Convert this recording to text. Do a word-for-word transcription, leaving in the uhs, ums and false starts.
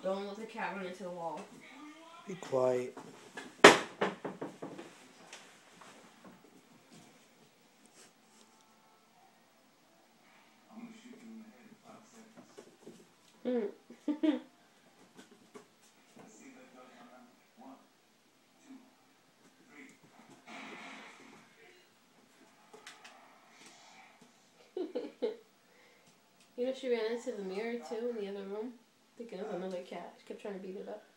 Don't let the cat run into the wall. Be quiet. Mm. You know, she ran into the mirror too in the other room, thinking of another cat. She kept trying to beat it up.